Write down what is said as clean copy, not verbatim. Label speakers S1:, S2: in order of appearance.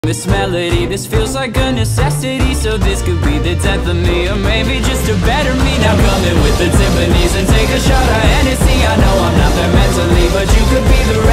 S1: This melody, this feels like a necessity. So this could be the death of me, or maybe just a better me. Now come in with the timpanis and take a shot of Hennessy. I know I'm not there mentally, but you could be the